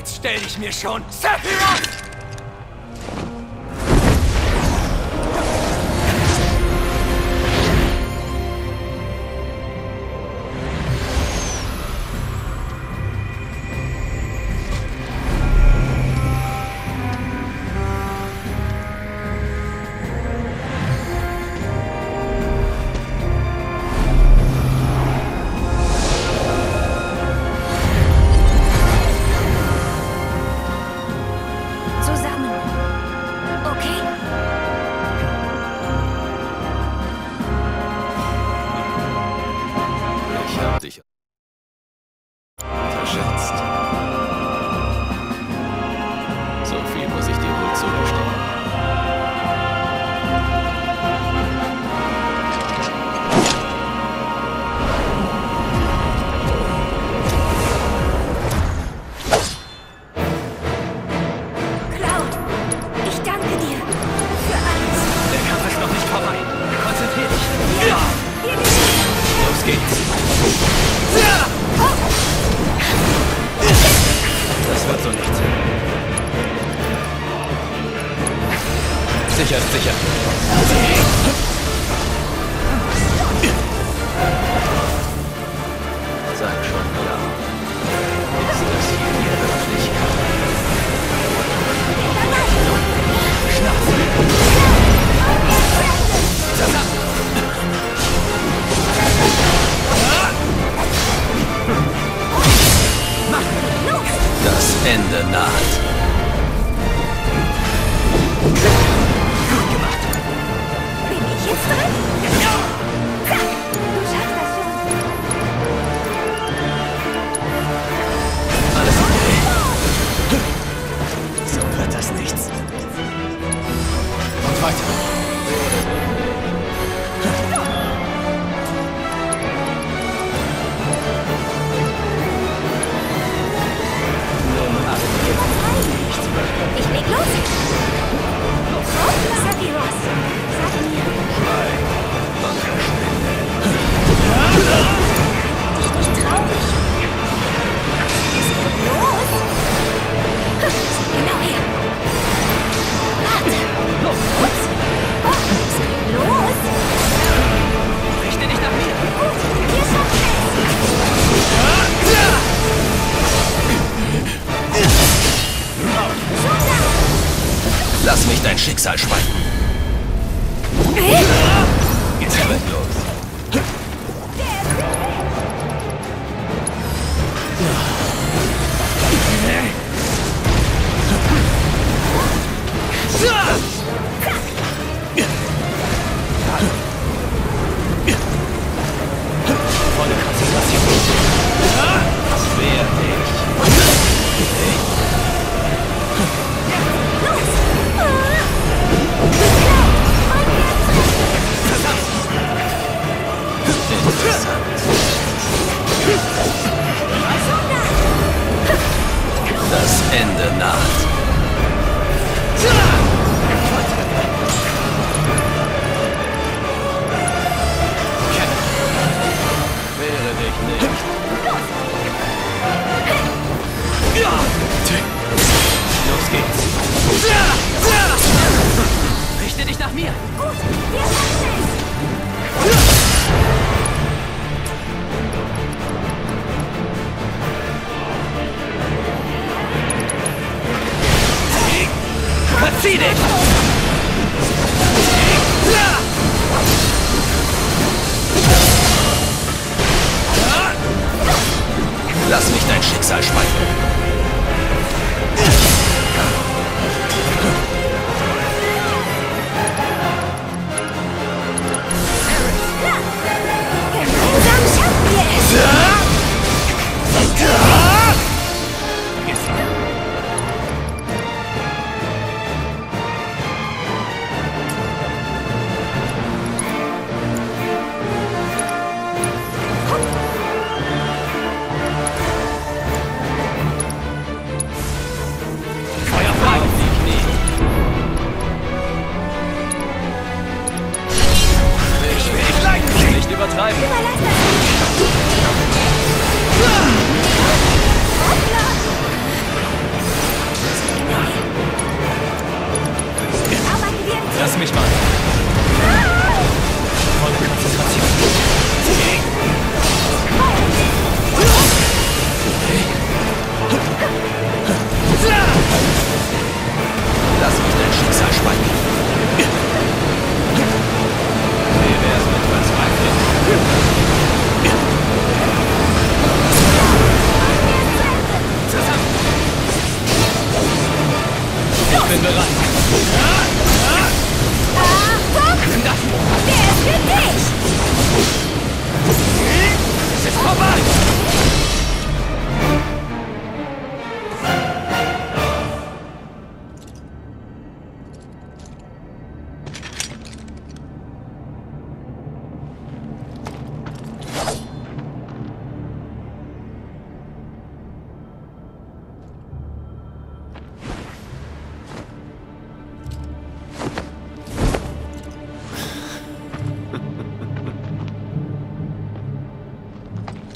Jetzt stell dich mir schon, Sephiroth! Sicher ist sicher. Sag schon, ja. Ist das hier wirklich? Schnauze! Das Ende naht. Lass mich dein Schicksal spalten. Geht's gleich los. Volle Konzentration. Das werde ich. Das Ende naht. Wehre dich nicht. Los geht's. Richte dich nach mir. Gut, wir schaffen es. Verzieh dich! Lass mich dein Schicksal spalten. Gemeinsam schaffen wir es!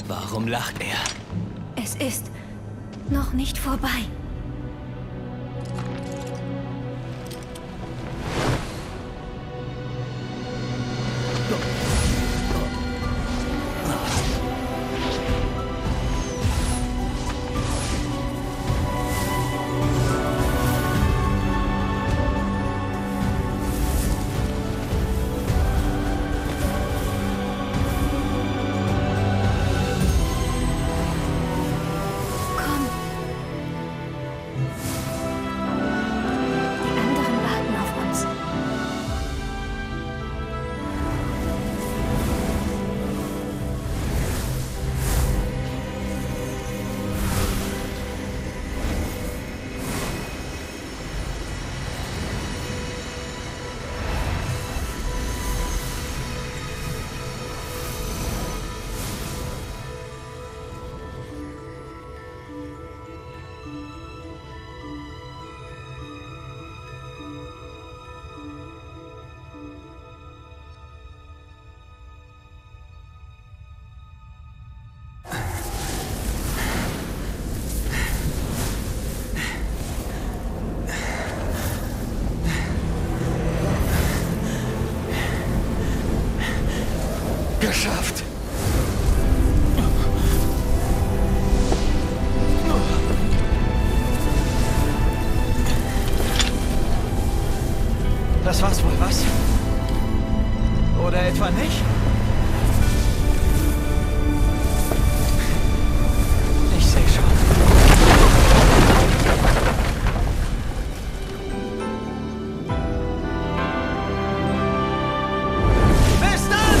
Warum lacht er? Es ist noch nicht vorbei. Geschafft! Das war's wohl, was? Oder etwa nicht? Ich sehe schon. Bis dann!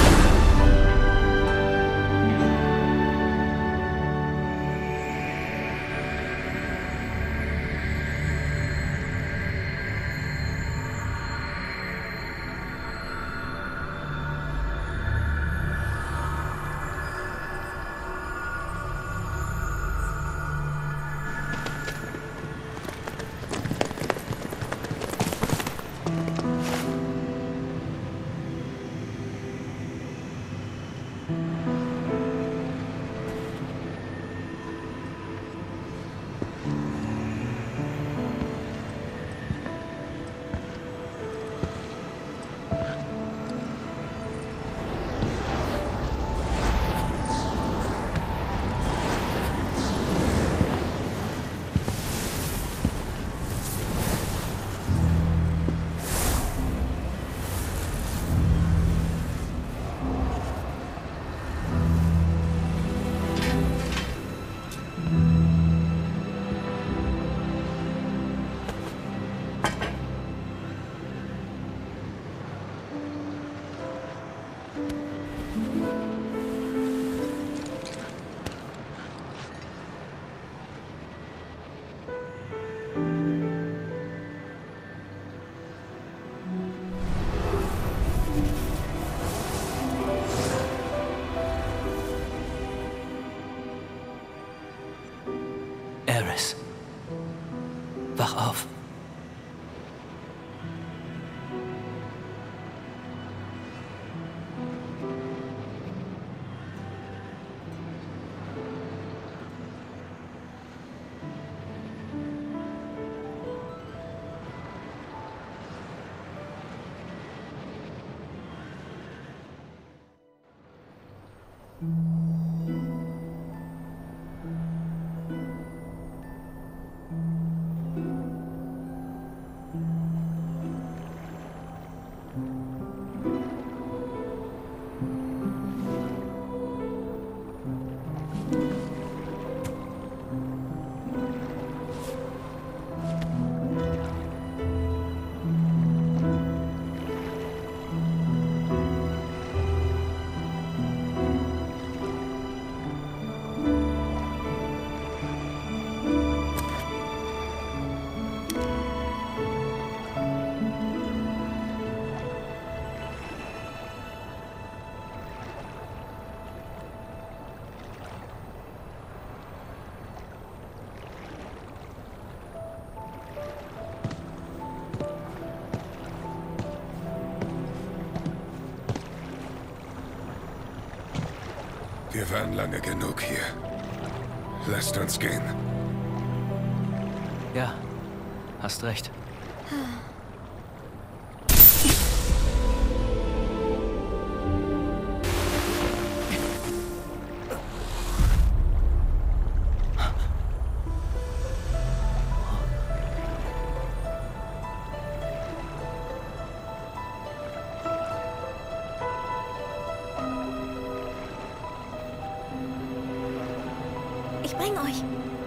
Aerys, wach auf. Wir waren lange genug hier. Lasst uns gehen. Ja, hast recht. Ich bringe euch.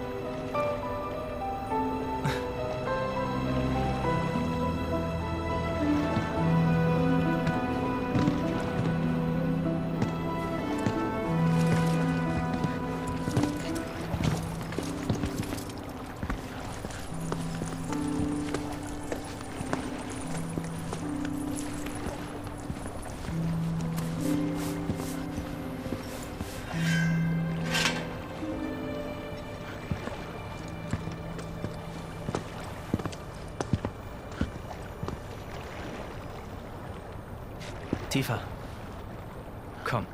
Tiefer. Komm.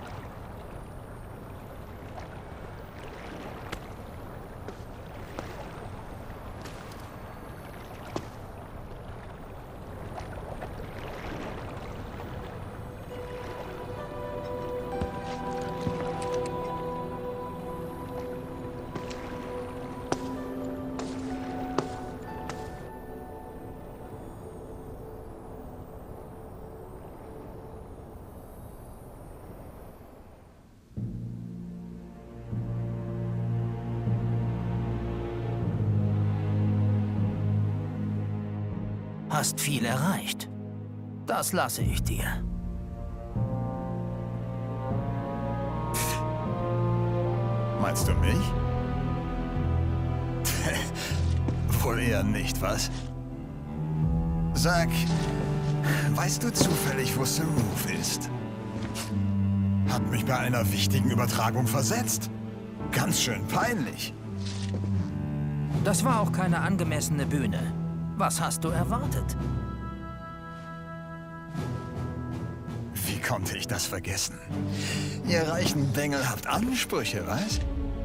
Hast viel erreicht. Das lasse ich dir. Meinst du mich? Wohl eher nicht, was? Sag, weißt du zufällig, wo Saruf ist? Hat mich bei einer wichtigen Übertragung versetzt. Ganz schön peinlich. Das war auch keine angemessene Bühne. Was hast du erwartet? Wie konnte ich das vergessen? Ihr reichen Bengel habt Ansprüche, was?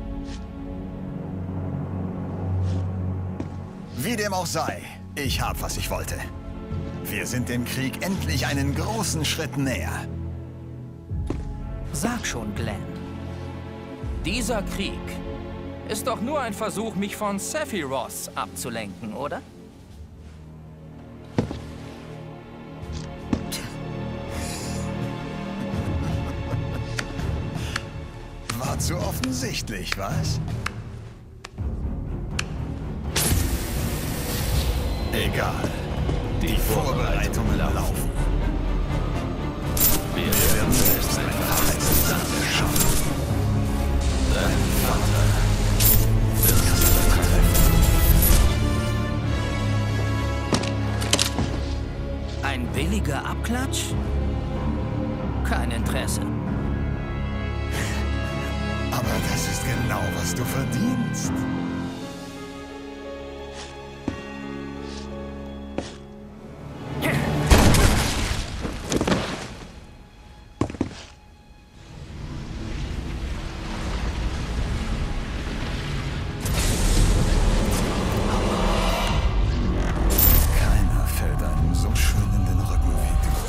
Wie dem auch sei, ich hab, was ich wollte. Wir sind dem Krieg endlich einen großen Schritt näher. Sag schon, Glenn. Dieser Krieg ist doch nur ein Versuch, mich von Sephiroth abzulenken, oder? War zu offensichtlich, was? Egal. Die Vorbereitungen laufen. Wir werden selbst ein verheißtes Land schaffen. Dein Vater wird es treffen. Ein billiger Abklatsch? Kein Interesse. Aber das ist genau, was du verdienst. Keiner fällt einem so schön in den Rücken wie du.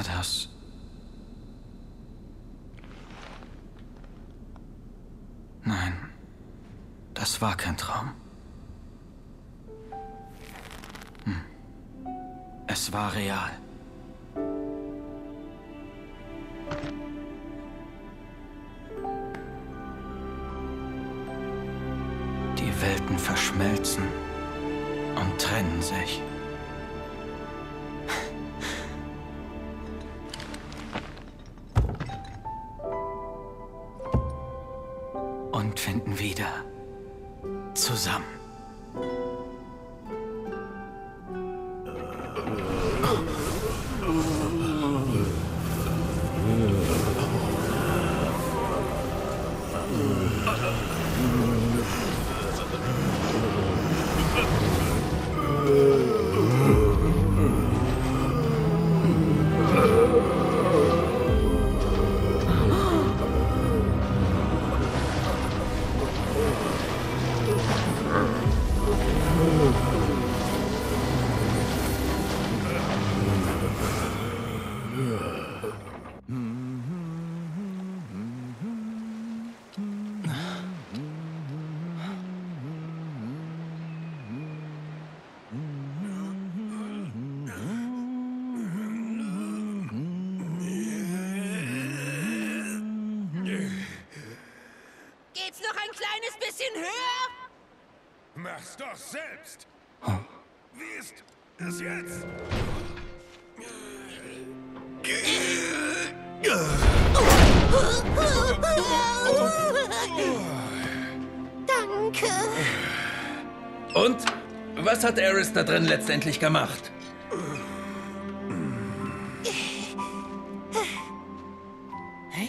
das? Nein, das war kein Traum. Es war real. Die Welten verschmelzen und trennen sich. Und finden wieder zusammen. Geht's noch ein kleines bisschen höher? Mach's doch selbst. Wie ist es jetzt? Danke. Und? Was hat Aerith da drin letztendlich gemacht? Hey?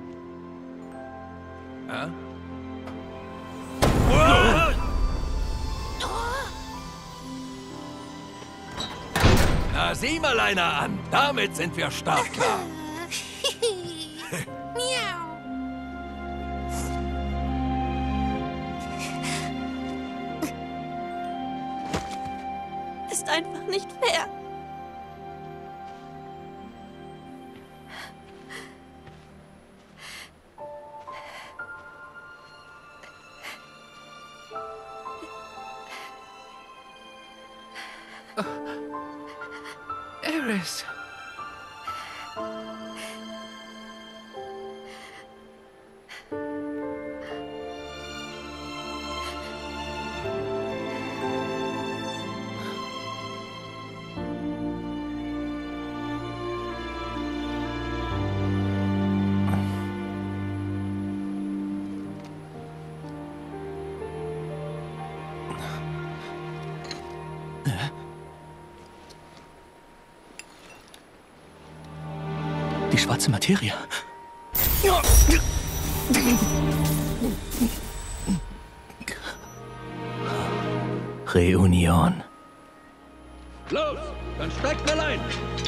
Ja? Na, sieh mal einer an. Damit sind wir startklar. Miau. Ist einfach nicht fair. Aerith. Die schwarze Materie. Reunion. Los, dann steigt mal ein.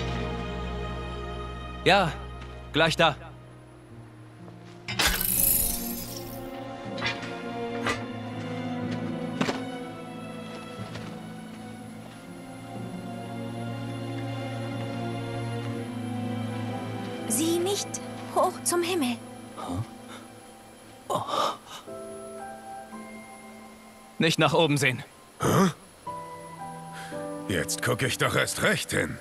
Ja, gleich da. Sieh nicht hoch zum Himmel. Nicht nach oben sehen. Jetzt gucke ich doch erst recht hin.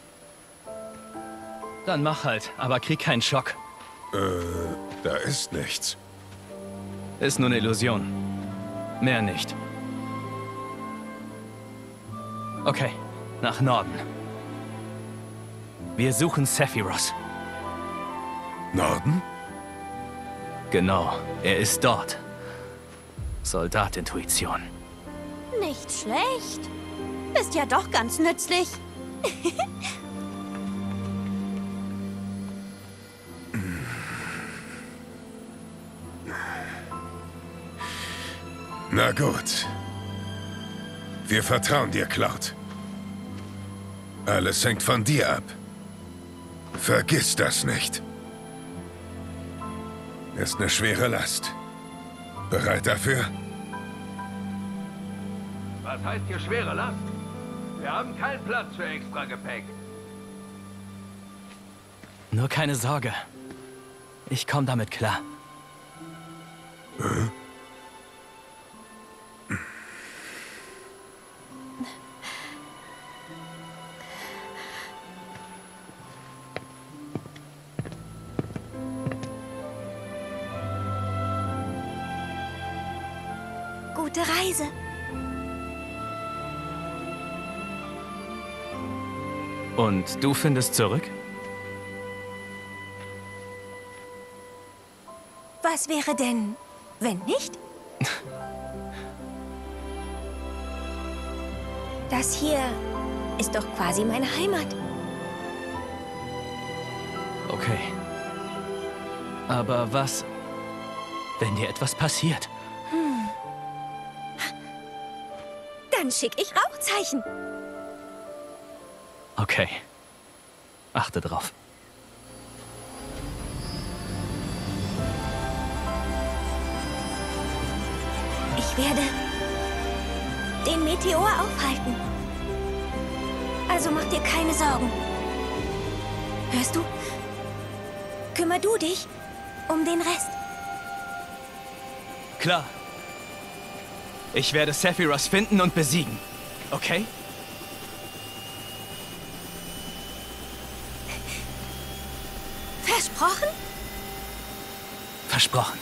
Dann mach halt, aber krieg keinen Schock. Da ist nichts. Ist nur eine Illusion. Mehr nicht. Okay, nach Norden. Wir suchen Sephiroth. Norden? Genau, er ist dort. Soldatintuition. Nicht schlecht. Ist ja doch ganz nützlich. Na gut. Wir vertrauen dir, Cloud. Alles hängt von dir ab. Vergiss das nicht. Ist eine schwere Last. Bereit dafür? Was heißt hier schwere Last? Wir haben keinen Platz für extra Gepäck. Nur keine Sorge. Ich komme damit klar. Gute Reise. Und du findest zurück? Was wäre denn, wenn nicht? Das hier ist doch quasi meine Heimat. Okay. Aber was, wenn dir etwas passiert? Dann schicke ich Rauchzeichen. Okay. Achte drauf. Ich werde den Meteor aufhalten. Also mach dir keine Sorgen. Hörst du? Kümmer du dich um den Rest. Klar. Ich werde Sephiroth finden und besiegen. Okay? Versprochen? Versprochen.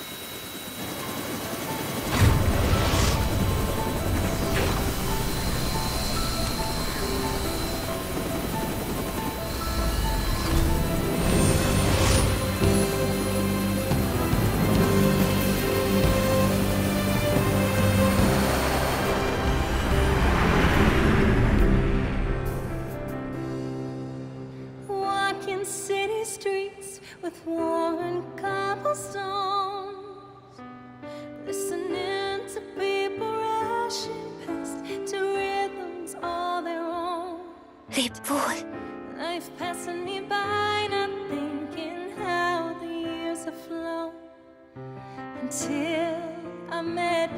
Walking city streets with worn cobblestones, listening to people rushing past to rhythms all their own. Lebt wohl. Life passing me by, not thinking how the years have flown until I met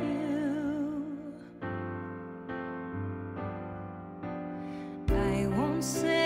you. I won't say